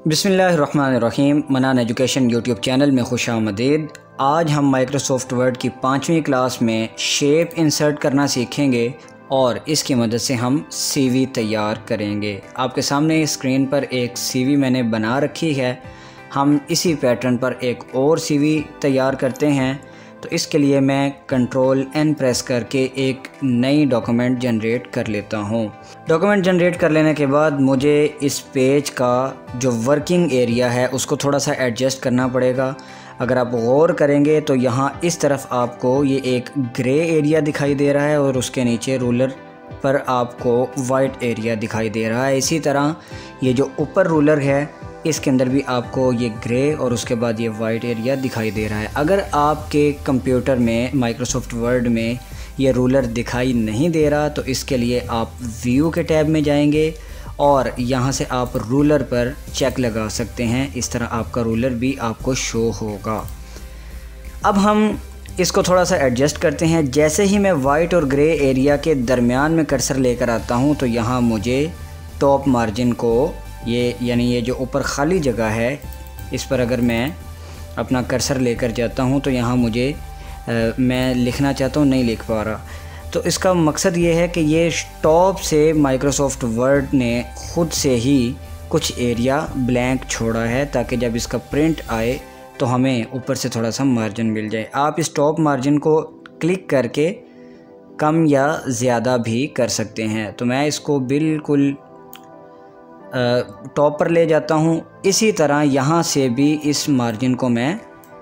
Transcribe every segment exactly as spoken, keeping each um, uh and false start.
बिस्मिल्लाहिर्रहमानिर्रहीम। मनान education YouTube channel में खुश आमदीद। आज हम माइक्रोसॉफ्ट वर्ड की पाँचवीं क्लास में शेप इंसर्ट करना सीखेंगे और इसकी मदद से हम सीवी तैयार करेंगे। आपके सामने स्क्रीन पर एक सीवी मैंने बना रखी है। हम इसी पैटर्न पर एक और सीवी तैयार करते हैं। तो इसके लिए मैं कंट्रोल एन प्रेस करके एक नई डॉक्यूमेंट जनरेट कर लेता हूँ। डॉक्यूमेंट जनरेट कर लेने के बाद मुझे इस पेज का जो वर्किंग एरिया है उसको थोड़ा सा एडजस्ट करना पड़ेगा। अगर आप गौर करेंगे तो यहाँ इस तरफ आपको ये एक ग्रे एरिया दिखाई दे रहा है और उसके नीचे रूलर पर आपको वाइट एरिया दिखाई दे रहा है। इसी तरह ये जो ऊपर रूलर है इसके अंदर भी आपको ये ग्रे और उसके बाद ये वाइट एरिया दिखाई दे रहा है। अगर आपके कंप्यूटर में माइक्रोसॉफ्ट वर्ड में ये रूलर दिखाई नहीं दे रहा तो इसके लिए आप व्यू के टैब में जाएंगे और यहाँ से आप रूलर पर चेक लगा सकते हैं। इस तरह आपका रूलर भी आपको शो होगा। अब हम इसको थोड़ा सा एडजस्ट करते हैं। जैसे ही मैं वाइट और ग्रे एरिया के दरमियान में कर्सर लेकर आता हूँ तो यहाँ मुझे टॉप मार्जिन को ये यानी ये जो ऊपर खाली जगह है इस पर अगर मैं अपना कर्सर लेकर जाता हूँ तो यहाँ मुझे आ, मैं लिखना चाहता हूँ, नहीं लिख पा रहा। तो इसका मकसद ये है कि ये टॉप से माइक्रोसॉफ्ट वर्ड ने ख़ुद से ही कुछ एरिया ब्लैंक छोड़ा है ताकि जब इसका प्रिंट आए तो हमें ऊपर से थोड़ा सा मार्जिन मिल जाए। आप इस टॉप मार्जिन को क्लिक करके कम या ज़्यादा भी कर सकते हैं। तो मैं इसको बिल्कुल टॉप पर ले जाता हूँ। इसी तरह यहाँ से भी इस मार्जिन को मैं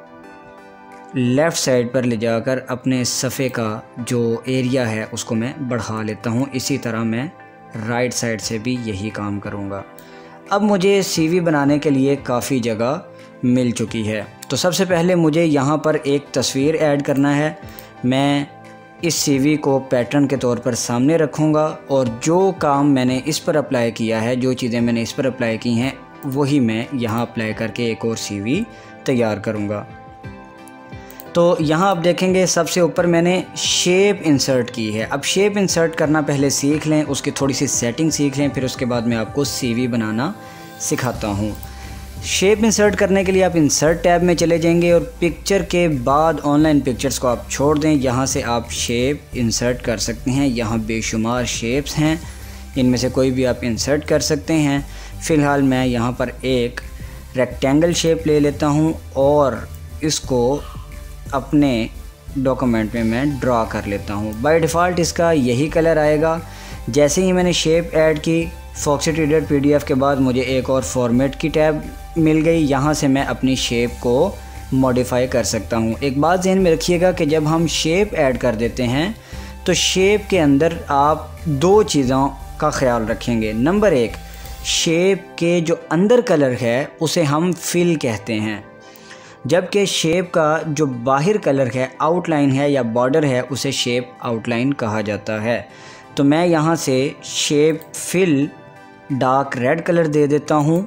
लेफ़्ट साइड पर ले जाकर अपने सफ़े का जो एरिया है उसको मैं बढ़ा लेता हूँ। इसी तरह मैं राइट साइड से भी यही काम करूँगा। अब मुझे सीवी बनाने के लिए काफ़ी जगह मिल चुकी है। तो सबसे पहले मुझे यहाँ पर एक तस्वीर ऐड करना है। मैं इस सीवी को पैटर्न के तौर पर सामने रखूँगा और जो काम मैंने इस पर अप्लाई किया है, जो चीज़ें मैंने इस पर अप्लाई की हैं वही मैं यहाँ अप्लाई करके एक और सीवी तैयार करूँगा। तो यहाँ आप देखेंगे सबसे ऊपर मैंने शेप इंसर्ट की है। अब शेप इंसर्ट करना पहले सीख लें, उसकी थोड़ी सी सेटिंग सीख लें, फिर उसके बाद मैं आपको सीवी बनाना सिखाता हूँ। शेप इंसर्ट करने के लिए आप इंसर्ट टैब में चले जाएंगे और पिक्चर के बाद ऑनलाइन पिक्चर्स को आप छोड़ दें। यहाँ से आप शेप इंसर्ट कर सकते हैं। यहाँ बेशुमार शेप्स हैं, इनमें से कोई भी आप इंसर्ट कर सकते हैं। फ़िलहाल मैं यहाँ पर एक रेक्टेंगल शेप ले लेता हूँ और इसको अपने डॉक्यूमेंट में मैं ड्रा कर लेता हूँ। बाय डिफ़ॉल्ट इसका यही कलर आएगा। जैसे ही मैंने शेप ऐड की, फॉक्सी रीडर पीडीएफ के बाद मुझे एक और फॉर्मेट की टैब मिल गई। यहाँ से मैं अपनी शेप को मॉडिफाई कर सकता हूँ। एक बात ध्यान में रखिएगा कि जब हम शेप ऐड कर देते हैं तो शेप के अंदर आप दो चीज़ों का ख्याल रखेंगे। नंबर एक, शेप के जो अंदर कलर है उसे हम फिल कहते हैं, जबकि शेप का जो बाहर कलर है, आउटलाइन है या बॉर्डर है, उसे शेप आउटलाइन कहा जाता है। तो मैं यहाँ से shape fill dark red colour दे देता हूँ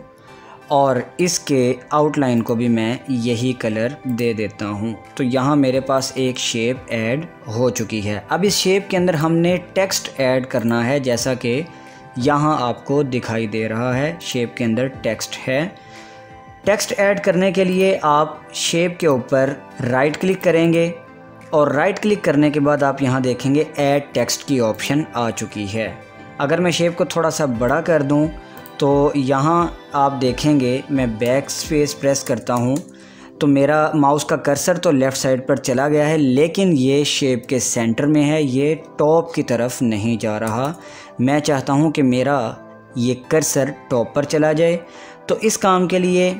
और इसके आउटलाइन को भी मैं यही कलर दे देता हूँ। तो यहाँ मेरे पास एक शेप ऐड हो चुकी है। अब इस शेप के अंदर हमने टेक्स्ट ऐड करना है, जैसा कि यहाँ आपको दिखाई दे रहा है। शेप के अंदर टेक्स्ट है। टेक्स्ट ऐड करने के लिए आप शेप के ऊपर राइट क्लिक करेंगे और राइट क्लिक करने के बाद आप यहाँ देखेंगे ऐड टेक्स्ट की ऑप्शन आ चुकी है। अगर मैं शेप को थोड़ा सा बड़ा कर दूँ तो यहाँ आप देखेंगे मैं बैक स्पेस प्रेस करता हूँ तो मेरा माउस का कर्सर तो लेफ़्ट साइड पर चला गया है, लेकिन ये शेप के सेंटर में है, ये टॉप की तरफ नहीं जा रहा। मैं चाहता हूँ कि मेरा ये कर्सर टॉप पर चला जाए। तो इस काम के लिए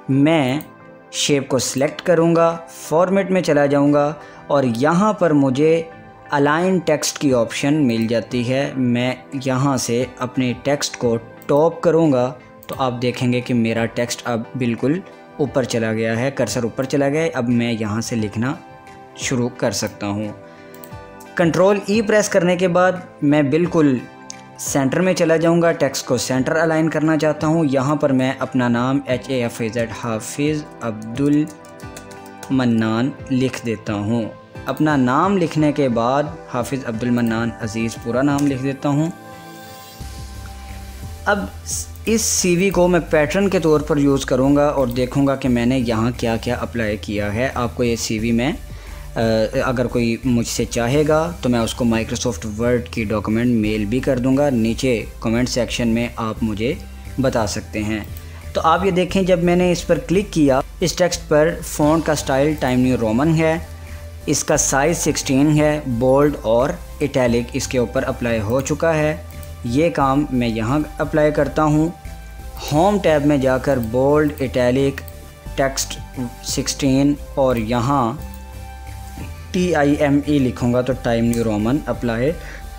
मैं शेप को सिलेक्ट करूँगा, फॉर्मेट में चला जाऊँगा और यहाँ पर मुझे अलाइन टेक्स्ट की ऑप्शन मिल जाती है। मैं यहाँ से अपने टेक्स्ट को टॉप करूँगा तो आप देखेंगे कि मेरा टेक्स्ट अब बिल्कुल ऊपर चला गया है, कर्सर ऊपर चला गया है। अब मैं यहाँ से लिखना शुरू कर सकता हूँ। कंट्रोल ई प्रेस करने के बाद मैं बिल्कुल सेंटर में चला जाऊँगा। टेक्स्ट को सेंटर अलाइन करना चाहता हूँ। यहाँ पर मैं अपना नाम H A F A Z Hafiz Abdul mannan लिख देता हूँ। अपना नाम लिखने के बाद हाफिज़ अब्दुल मन्नान अज़ीज़ पूरा नाम लिख देता हूँ। अब इस सीवी को मैं पैटर्न के तौर पर यूज़ करूँगा और देखूँगा कि मैंने यहाँ क्या क्या अप्लाई किया है। आपको ये सीवी में अगर कोई मुझसे चाहेगा तो मैं उसको माइक्रोसॉफ्ट वर्ड की डॉक्यूमेंट मेल भी कर दूँगा। नीचे कमेंट सेक्शन में आप मुझे बता सकते हैं। तो आप ये देखें, जब मैंने इस पर क्लिक किया, इस टेक्स्ट पर फ़ॉन्ट का स्टाइल टाइम न्यू रोमन है, इसका साइज़ सिक्सटीन है, बोल्ड और इटैलिक इसके ऊपर अप्लाई हो चुका है। ये काम मैं यहाँ अप्लाई करता हूँ। होम टैब में जाकर बोल्ड, इटैलिक, टेक्स्ट सिक्सटीन और यहाँ टी आई एम ई लिखूँगा तो टाइम न्यू रोमन अप्लाई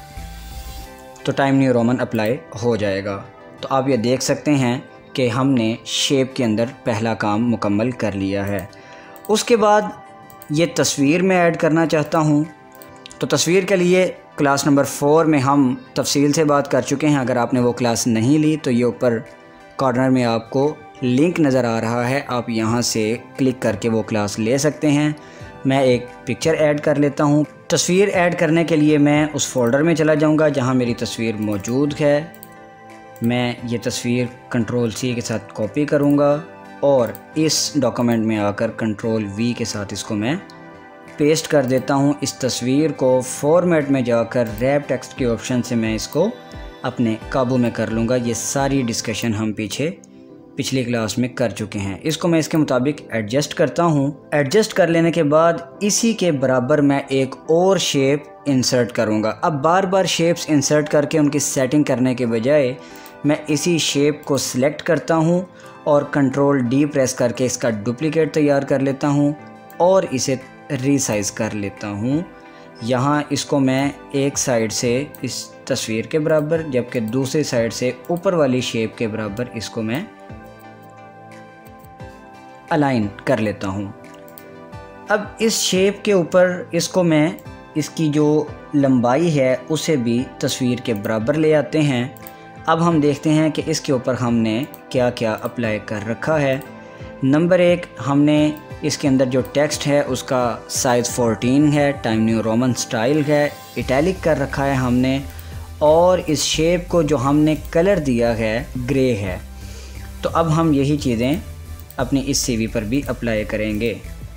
तो टाइम न्यू रोमन अप्लाई हो जाएगा। तो आप ये देख सकते हैं कि हमने शेप के अंदर पहला काम मुकम्मल कर लिया है। उसके बाद ये तस्वीर में ऐड करना चाहता हूँ। तो तस्वीर के लिए क्लास नंबर फोर में हम तफसील से बात कर चुके हैं। अगर आपने वो क्लास नहीं ली तो ये ऊपर कॉर्नर में आपको लिंक नज़र आ रहा है, आप यहाँ से क्लिक करके वो क्लास ले सकते हैं। मैं एक पिक्चर ऐड कर लेता हूँ। तस्वीर ऐड करने के लिए मैं उस फोल्डर में चला जाऊँगा जहाँ मेरी तस्वीर मौजूद है। मैं ये तस्वीर कंट्रोल सी के साथ कॉपी करूँगा और इस डॉक्यूमेंट में आकर कंट्रोल वी के साथ इसको मैं पेस्ट कर देता हूँ। इस तस्वीर को फॉर्मेट में जाकर रैप टेक्स्ट के ऑप्शन से मैं इसको अपने काबू में कर लूँगा। ये सारी डिस्कशन हम पीछे पिछली क्लास में कर चुके हैं। इसको मैं इसके मुताबिक एडजस्ट करता हूँ। एडजस्ट कर लेने के बाद इसी के बराबर मैं एक और शेप इंसर्ट करूँगा। अब बार बार शेप्स इंसर्ट करके उनकी सेटिंग करने के बजाय मैं इसी शेप को सिलेक्ट करता हूँ और कंट्रोल डी प्रेस करके इसका डुप्लीकेट तैयार कर लेता हूँ और इसे रीसाइज़ कर लेता हूँ। यहाँ इसको मैं एक साइड से इस तस्वीर के बराबर, जबकि दूसरी साइड से ऊपर वाली शेप के बराबर इसको मैं अलाइन कर लेता हूँ। अब इस शेप के ऊपर इसको मैं इसकी जो लंबाई है उसे भी तस्वीर के बराबर ले आते हैं। अब हम देखते हैं कि इसके ऊपर हमने क्या क्या अप्लाई कर रखा है। नंबर एक, हमने इसके अंदर जो टेक्स्ट है उसका साइज़ फोर्टीन है, टाइम न्यू रोमन स्टाइल है, इटैलिक कर रखा है हमने, और इस शेप को जो हमने कलर दिया है ग्रे है। तो अब हम यही चीज़ें अपनी इस सीवी पर भी अप्लाई करेंगे।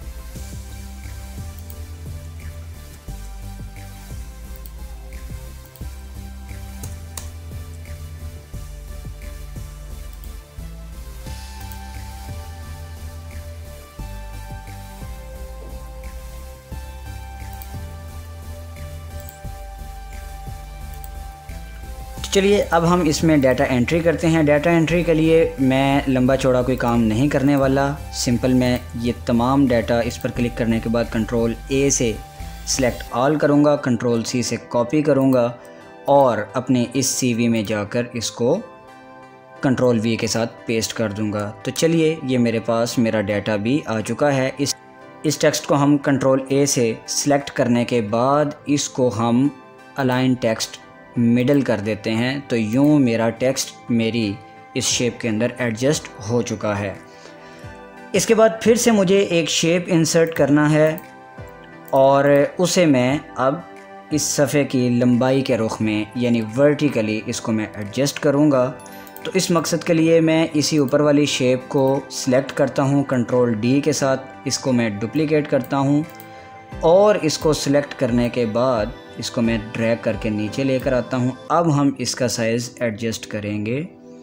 चलिए अब हम इसमें डाटा एंट्री करते हैं। डाटा एंट्री के लिए मैं लंबा चौड़ा कोई काम नहीं करने वाला। सिंपल मैं ये तमाम डाटा इस पर क्लिक करने के बाद कंट्रोल ए से सिलेक्ट ऑल करूँगा, कंट्रोल सी से कॉपी करूँगा और अपने इस सीवी में जाकर इसको कंट्रोल वी के साथ पेस्ट कर दूँगा। तो चलिए ये मेरे पास मेरा डाटा भी आ चुका है। इस इस टेक्स्ट को हम कंट्रोल ए से सिलेक्ट करने के बाद इसको हम अलाइन टेक्स्ट मिडल कर देते हैं। तो यूँ मेरा टेक्स्ट मेरी इस शेप के अंदर एडजस्ट हो चुका है। इसके बाद फिर से मुझे एक शेप इंसर्ट करना है और उसे मैं अब इस सफ़े की लंबाई के रुख में यानी वर्टिकली इसको मैं एडजस्ट करूँगा। तो इस मकसद के लिए मैं इसी ऊपर वाली शेप को सिलेक्ट करता हूँ, कंट्रोल डी के साथ इसको मैं डुप्लीकेट करता हूँ और इसको सिलेक्ट करने के बाद इसको मैं ड्रैग करके नीचे लेकर आता हूँ। अब हम इसका साइज़ एडजस्ट करेंगे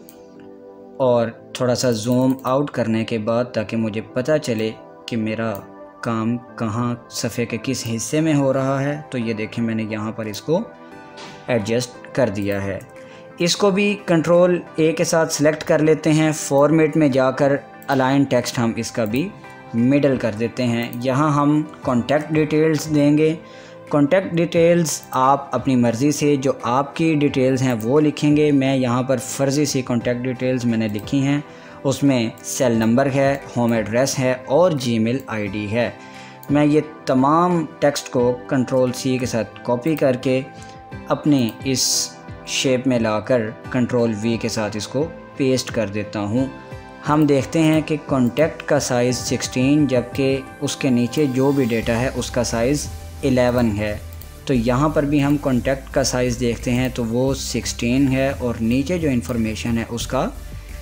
और थोड़ा सा जूम आउट करने के बाद ताकि मुझे पता चले कि मेरा काम कहाँ सफ़े के किस हिस्से में हो रहा है। तो ये देखें मैंने यहाँ पर इसको एडजस्ट कर दिया है। इसको भी कंट्रोल ए के साथ सिलेक्ट कर लेते हैं। फॉर्मेट में जाकर अलाइन टेक्स्ट हम इसका भी मिडल कर देते हैं। यहाँ हम कॉन्टैक्ट डिटेल्स देंगे। कॉन्टैक्ट डिटेल्स आप अपनी मर्ज़ी से जो आपकी डिटेल्स हैं वो लिखेंगे। मैं यहाँ पर फ़र्ज़ी सी कॉन्टैक्ट डिटेल्स मैंने लिखी हैं। उसमें सेल नंबर है, होम एड्रेस है और जीमेल आईडी है। मैं ये तमाम टेक्स्ट को कंट्रोल सी के साथ कॉपी करके अपने इस शेप में लाकर कंट्रोल वी के साथ इसको पेस्ट कर देता हूँ। हम देखते हैं कि कॉन्टैक्ट का साइज़ सिक्सटीन जबकि उसके नीचे जो भी डेटा है उसका साइज़ इलेवन है। तो यहाँ पर भी हम कॉन्टैक्ट का साइज़ देखते हैं तो वो सिक्सटीन है और नीचे जो इन्फॉर्मेशन है उसका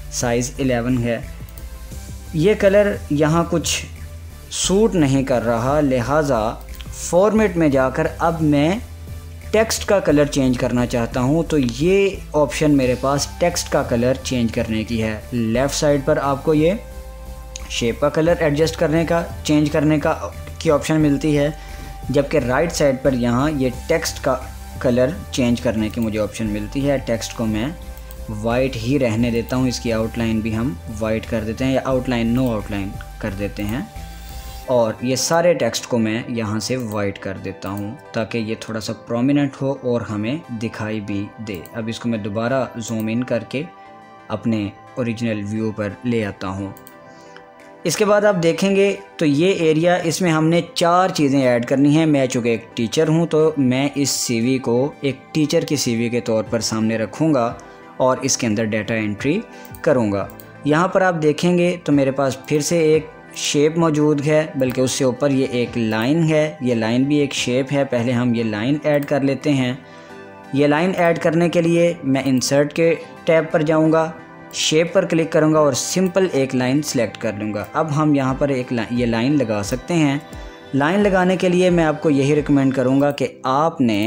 साइज़ इलेवन है। ये कलर यहाँ कुछ सूट नहीं कर रहा, लिहाजा फॉर्मेट में जाकर अब मैं टेक्स्ट का कलर चेंज करना चाहता हूँ। तो ये ऑप्शन मेरे पास टेक्स्ट का कलर चेंज करने की है। लेफ़्ट साइड पर आपको ये शेप का कलर एडजस्ट करने का चेंज करने का की ऑप्शन मिलती है, जबकि राइट साइड पर यहाँ ये टेक्स्ट का कलर चेंज करने की मुझे ऑप्शन मिलती है। टेक्स्ट को मैं वाइट ही रहने देता हूँ, इसकी आउटलाइन भी हम वाइट कर देते हैं या आउटलाइन नो आउटलाइन कर देते हैं, और ये सारे टेक्स्ट को मैं यहाँ से वाइट कर देता हूँ ताकि ये थोड़ा सा प्रोमिनेंट हो और हमें दिखाई भी दे। अब इसको मैं दोबारा जूम इन करके अपने ओरिजिनल व्यू पर ले आता हूँ। इसके बाद आप देखेंगे तो ये एरिया, इसमें हमने चार चीज़ें ऐड करनी हैं। मैं चूँकि एक टीचर हूँ तो मैं इस सीवी को एक टीचर की सीवी के तौर पर सामने रखूँगा और इसके अंदर डाटा एंट्री करूँगा। यहाँ पर आप देखेंगे तो मेरे पास फिर से एक शेप मौजूद है, बल्कि उससे ऊपर ये एक लाइन है। ये लाइन भी एक शेप है। पहले हम ये लाइन ऐड कर लेते हैं। ये लाइन ऐड करने के लिए मैं इंसर्ट के टैब पर जाऊँगा, शेप पर क्लिक करूँगा और सिंपल एक लाइन सेलेक्ट कर लूँगा। अब हम यहाँ पर एक ला, ये लाइन लगा सकते हैं। लाइन लगाने के लिए मैं आपको यही रिकमेंड करूँगा कि आपने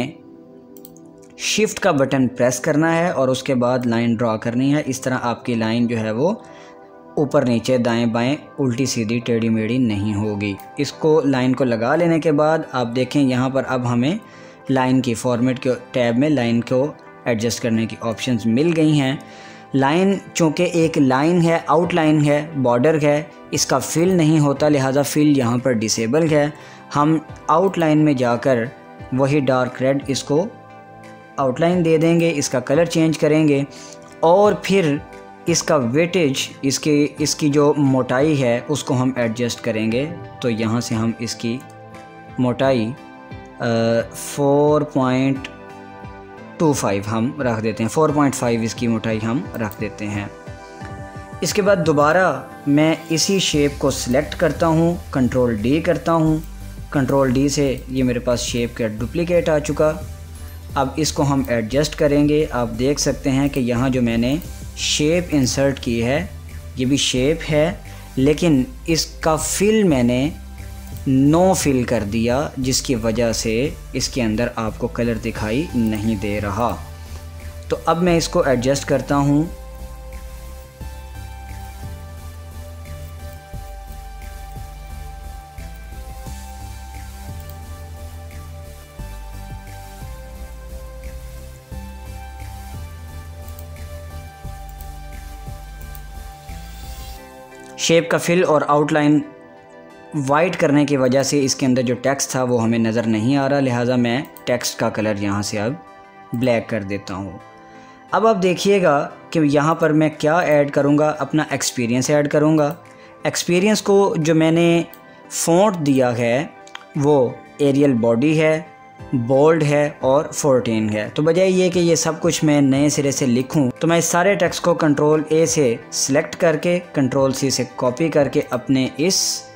शिफ्ट का बटन प्रेस करना है और उसके बाद लाइन ड्रा करनी है। इस तरह आपकी लाइन जो है वो ऊपर नीचे दाएं बाएं उल्टी सीधी टेढ़ी मेढ़ी नहीं होगी। इसको लाइन को लगा लेने के बाद आप देखें यहाँ पर अब हमें लाइन की फॉर्मेट के टैब में लाइन को एडजस्ट करने की ऑप्शंस मिल गई हैं। लाइन चूँकि एक लाइन है, आउटलाइन है, बॉर्डर है, इसका फिल नहीं होता, लिहाजा फिल यहाँ पर डिसेबल है। हम आउटलाइन में जाकर वही डार्क रेड इसको आउटलाइन दे देंगे, इसका कलर चेंज करेंगे और फिर इसका वेटेज, इसके इसकी जो मोटाई है उसको हम एडजस्ट करेंगे। तो यहाँ से हम इसकी मोटाई फोर पॉइंट टू फाइव हम रख देते हैं, फोर पॉइंट फाइव इसकी मोटाई हम रख देते हैं। इसके बाद दोबारा मैं इसी शेप को सिलेक्ट करता हूँ, कंट्रोल डी करता हूँ। कंट्रोल डी से ये मेरे पास शेप का डुप्लीकेट आ चुका। अब इसको हम एडजस्ट करेंगे। आप देख सकते हैं कि यहाँ जो मैंने शेप इंसर्ट की है ये भी शेप है, लेकिन इसका फिल मैंने नो फिल कर दिया, जिसकी वजह से इसके अंदर आपको कलर दिखाई नहीं दे रहा। तो अब मैं इसको एडजस्ट करता हूँ। शेप का फिल और आउटलाइन वाइट करने की वजह से इसके अंदर जो टेक्स्ट था वो हमें नज़र नहीं आ रहा, लिहाजा मैं टेक्स्ट का कलर यहाँ से अब ब्लैक कर देता हूँ। अब आप देखिएगा कि यहाँ पर मैं क्या ऐड करूँगा, अपना एक्सपीरियंस ऐड करूँगा। एक्सपीरियंस को जो मैंने फ़ॉन्ट दिया है वो एरियल बॉडी है, बोल्ड है और फोर्टीन है। तो बजाय ये कि ये सब कुछ मैं नए सिरे से लिखूं, तो मैं इस सारे टेक्स्ट को कंट्रोल ए से सिलेक्ट करके कंट्रोल सी से कॉपी करके अपने इस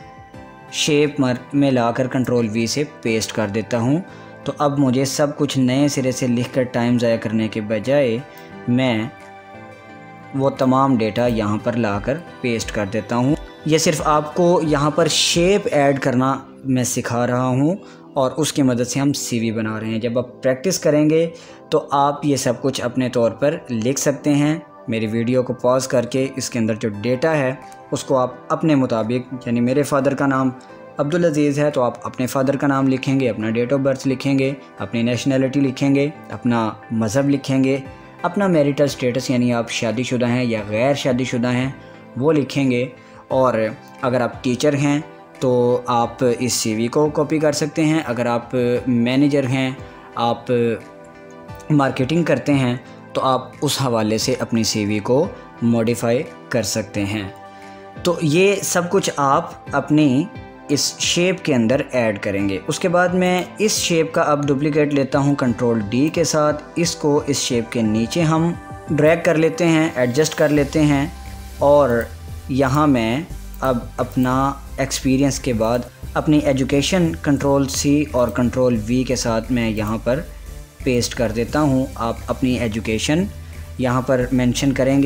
शेप में लाकर कंट्रोल वी से पेस्ट कर देता हूं। तो अब मुझे सब कुछ नए सिरे से लिखकर टाइम ज़ाया करने के बजाय मैं वो तमाम डेटा यहाँ पर लाकर पेस्ट कर देता हूँ। ये सिर्फ आपको यहाँ पर शेप ऐड करना मैं सिखा रहा हूँ और उसकी मदद से हम सीवी बना रहे हैं। जब आप प्रैक्टिस करेंगे तो आप ये सब कुछ अपने तौर पर लिख सकते हैं। मेरी वीडियो को पॉज करके इसके अंदर जो डेटा है उसको आप अपने मुताबिक, यानी मेरे फ़ादर का नाम अब्दुल अज़ीज़ है तो आप अपने फ़ादर का नाम लिखेंगे, अपना डेट ऑफ बर्थ लिखेंगे, अपनी नेशनैलिटी लिखेंगे, अपना मज़हब लिखेंगे, अपना मैरिटल स्टेटस यानी आप शादीशुदा हैं या गैर शादीशुदा हैं वो लिखेंगे। और अगर आप टीचर हैं तो आप इस सीवी को कॉपी कर सकते हैं। अगर आप मैनेजर हैं, आप मार्केटिंग करते हैं तो आप उस हवाले से अपनी सीवी को मॉडिफाई कर सकते हैं। तो ये सब कुछ आप अपनी इस शेप के अंदर ऐड करेंगे। उसके बाद मैं इस शेप का अब डुप्लीकेट लेता हूँ कंट्रोल डी के साथ। इसको इस शेप के नीचे हम ड्रैग कर लेते हैं, एडजस्ट कर लेते हैं और यहाँ मैं अब अपना एक्सपीरियंस के बाद अपनी एजुकेशन कंट्रोल सी और कंट्रोल वी के साथ मैं यहाँ पर पेस्ट कर देता हूँ। आप अपनी एजुकेशन यहाँ पर मेंशन करेंगे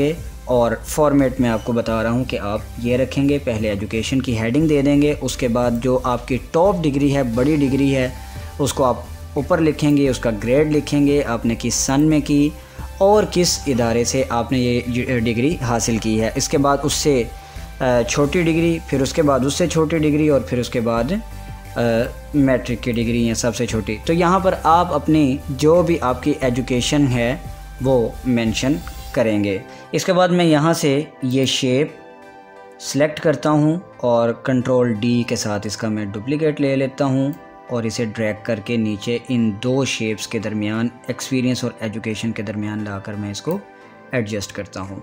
और फॉर्मेट में आपको बता रहा हूँ कि आप ये रखेंगे। पहले एजुकेशन की हेडिंग दे देंगे, उसके बाद जो आपकी टॉप डिग्री है, बड़ी डिग्री है, उसको आप ऊपर लिखेंगे, उसका ग्रेड लिखेंगे, आपने किस सन में की और किस इदारे से आपने ये डिग्री हासिल की है। इसके बाद उससे छोटी डिग्री, फिर उसके बाद उससे छोटी डिग्री और फिर उसके बाद मैट्रिक की डिग्री है सबसे छोटी। तो यहाँ पर आप अपनी जो भी आपकी एजुकेशन है वो मेंशन करेंगे। इसके बाद मैं यहाँ से ये शेप सेलेक्ट करता हूँ और कंट्रोल डी के साथ इसका मैं डुप्लीकेट ले लेता हूँ और इसे ड्रैग करके नीचे इन दो शेप्स के दरमियान, एक्सपीरियंस और एजुकेशन के दरमियान लाकर मैं इसको एडजस्ट करता हूँ।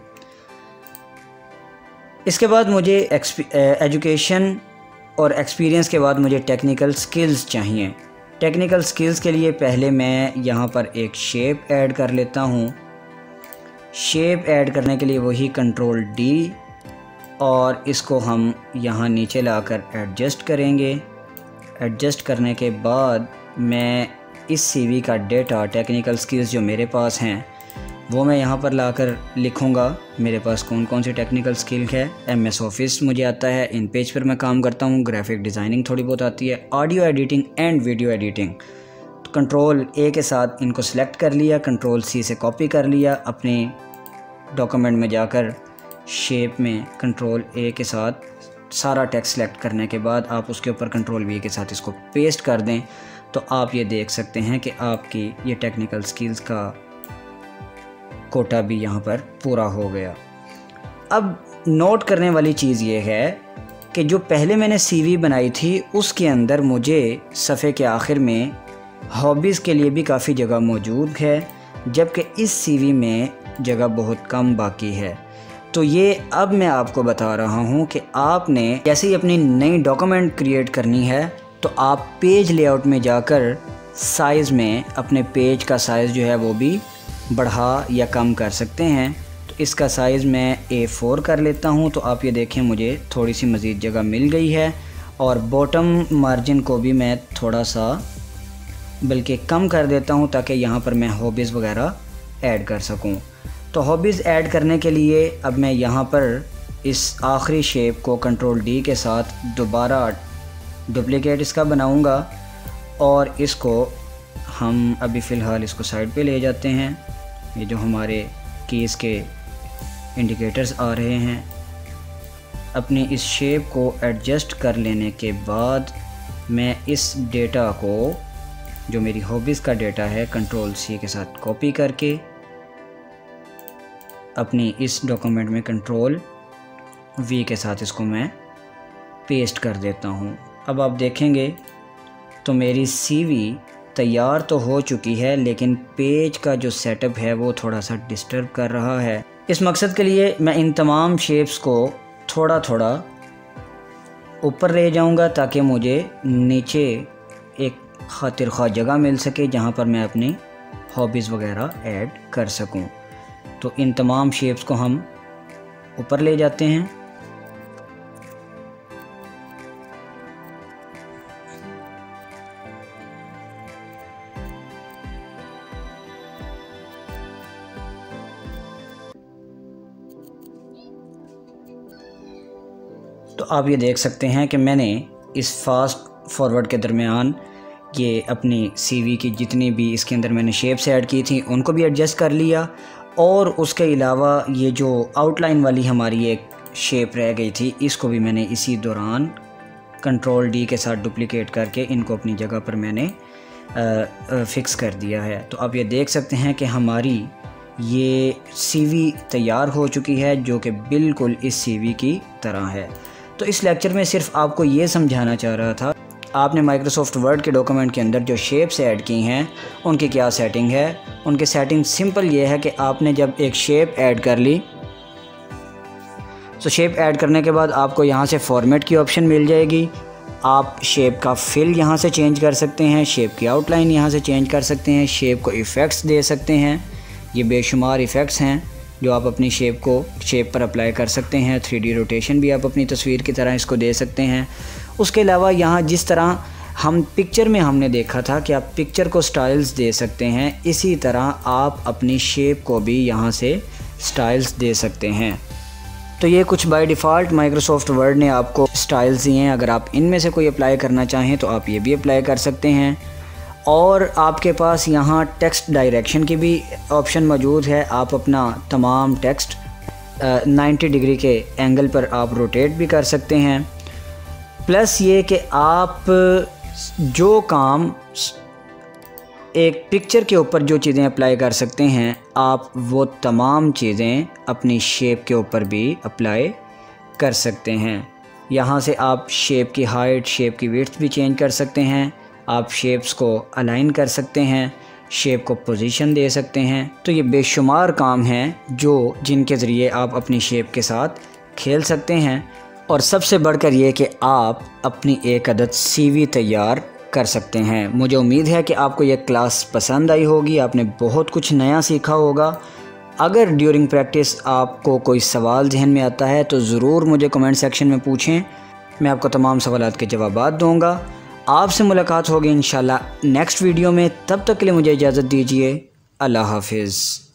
इसके बाद मुझे एजुकेशन और एक्सपीरियंस के बाद मुझे टेक्निकल स्किल्स चाहिए। टेक्निकल स्किल्स के लिए पहले मैं यहाँ पर एक शेप ऐड कर लेता हूँ। शेप ऐड करने के लिए वही कंट्रोल डी और इसको हम यहाँ नीचे लाकर एडजस्ट करेंगे। एडजस्ट करने के बाद मैं इस सीवी का डेटा, टेक्निकल स्किल्स जो मेरे पास हैं वो मैं यहाँ पर लाकर लिखूँगा। मेरे पास कौन कौन सी टेक्निकल स्किल है। एम एस ऑफिस मुझे आता है, इन पेज पर मैं काम करता हूँ। ग्राफिक डिज़ाइनिंग थोड़ी बहुत आती है। Audio editing and video editing. तो कंट्रोल ए के साथ इनको सेलेक्ट कर लिया, कंट्रोल सी से कॉपी कर लिया, अपने डॉक्यूमेंट में जाकर शेप में कंट्रोल ए के साथ सारा टेक्स्ट सेलेक्ट करने के बाद आप उसके ऊपर कंट्रोल वी के साथ इसको पेस्ट कर दें। तो आप ये देख सकते हैं कि आपकी ये टेक्निकल स्किल्स का कोटा भी यहाँ पर पूरा हो गया। अब नोट करने वाली चीज़ ये है कि जो पहले मैंने सीवी बनाई थी उसके अंदर मुझे सफ़े के आखिर में हॉबीज़ के लिए भी काफ़ी जगह मौजूद है, जबकि इस सीवी में जगह बहुत कम बाकी है। तो ये अब मैं आपको बता रहा हूँ कि आपने जैसे ही अपनी नई डॉक्यूमेंट क्रिएट करनी है तो आप पेज लेआउट में जाकर साइज़ में अपने पेज का साइज़ जो है वो भी बढ़ा या कम कर सकते हैं। तो इसका साइज़ मैं ए फोर कर लेता हूँ। तो आप ये देखें मुझे थोड़ी सी मज़ीद जगह मिल गई है और बॉटम मार्जिन को भी मैं थोड़ा सा बल्कि कम कर देता हूँ ताकि यहाँ पर मैं हॉबीज़ वगैरह ऐड कर सकूँ। तो हॉबीज़ ऐड करने के लिए अब मैं यहाँ पर इस आखिरी शेप को कंट्रोल डी के साथ दोबारा डुप्लीकेट इसका बनाऊँगा और इसको हम अभी फ़िलहाल इसको साइड पे ले जाते हैं। ये जो हमारे कीज़ के इंडिकेटर्स आ रहे हैं, अपनी इस शेप को एडजस्ट कर लेने के बाद मैं इस डेटा को, जो मेरी हॉबीज़ का डेटा है, कंट्रोल सी के साथ कॉपी करके अपनी इस डॉक्यूमेंट में कंट्रोल वी के साथ इसको मैं पेस्ट कर देता हूँ। अब आप देखेंगे तो मेरी सीवी तैयार तो हो चुकी है, लेकिन पेज का जो सेटअप है वो थोड़ा सा डिस्टर्ब कर रहा है। इस मकसद के लिए मैं इन तमाम शेप्स को थोड़ा थोड़ा ऊपर ले जाऊंगा ताकि मुझे नीचे एक खातिर ख्वाह जगह मिल सके जहां पर मैं अपनी हॉबीज़ वगैरह ऐड कर सकूं। तो इन तमाम शेप्स को हम ऊपर ले जाते हैं। तो आप ये देख सकते हैं कि मैंने इस फास्ट फॉरवर्ड के दरमियान ये अपनी सीवी की जितनी भी इसके अंदर मैंने शेप्स ऐड की थी उनको भी एडजस्ट कर लिया और उसके अलावा ये जो आउटलाइन वाली हमारी एक शेप रह गई थी इसको भी मैंने इसी दौरान कंट्रोल डी के साथ डुप्लीकेट करके इनको अपनी जगह पर मैंने आ, आ, फ़िक्स कर दिया है। तो आप ये देख सकते हैं कि हमारी ये सीवी तैयार हो चुकी है जो कि बिल्कुल इस सीवी की तरह है। तो इस लेक्चर में सिर्फ आपको ये समझाना चाह रहा था, आपने माइक्रोसॉफ्ट वर्ड के डॉक्यूमेंट के अंदर जो शेप्स ऐड की हैं उनकी क्या सेटिंग है। उनकी सेटिंग सिंपल ये है कि आपने जब एक शेप ऐड कर ली तो शेप ऐड करने के बाद आपको यहाँ से फॉर्मेट की ऑप्शन मिल जाएगी। आप शेप का फिल यहाँ से चेंज कर सकते हैं, शेप की आउटलाइन यहाँ से चेंज कर सकते हैं, शेप को इफ़ेक्ट्स दे सकते हैं। ये बेशुमार इफ़ेक्ट्स हैं जो आप अपनी शेप को शेप पर अप्लाई कर सकते हैं। थ्री डी रोटेशन भी आप अपनी तस्वीर की तरह इसको दे सकते हैं। उसके अलावा यहाँ जिस तरह हम पिक्चर में हमने देखा था कि आप पिक्चर को स्टाइल्स दे सकते हैं, इसी तरह आप अपनी शेप को भी यहाँ से स्टाइल्स दे सकते हैं। तो ये कुछ बाय डिफ़ॉल्ट माइक्रोसॉफ्ट वर्ड ने आपको स्टाइल्स दिए हैं। अगर आप इनमें से कोई अप्लाई करना चाहें तो आप ये भी अप्लाई कर सकते हैं। और आपके पास यहाँ टेक्स्ट डायरेक्शन की भी ऑप्शन मौजूद है। आप अपना तमाम टेक्स्ट नाइन्टी डिग्री के एंगल पर आप रोटेट भी कर सकते हैं। प्लस ये कि आप जो काम एक पिक्चर के ऊपर जो चीज़ें अप्लाई कर सकते हैं, आप वो तमाम चीज़ें अपनी शेप के ऊपर भी अप्लाई कर सकते हैं। यहाँ से आप शेप की हाइट, शेप की विड्थ भी चेंज कर सकते हैं। आप शेप्स को अलाइन कर सकते हैं, शेप को पोजीशन दे सकते हैं। तो ये बेशुमार काम हैं जो जिनके ज़रिए आप अपनी शेप के साथ खेल सकते हैं। और सबसे बढ़कर ये कि आप अपनी एक अदद सीवी तैयार कर सकते हैं। मुझे उम्मीद है कि आपको ये क्लास पसंद आई होगी, आपने बहुत कुछ नया सीखा होगा। अगर ड्यूरिंग प्रैक्टिस आपको कोई सवाल जहन में आता है तो ज़रूर मुझे कमेंट सेक्शन में पूछें, मैं आपको तमाम सवालात के जवाबात दूंगा। आपसे मुलाकात होगी इंशाल्लाह नेक्स्ट वीडियो में। तब तक के लिए मुझे इजाज़त दीजिए। अल्लाह हाफिज़।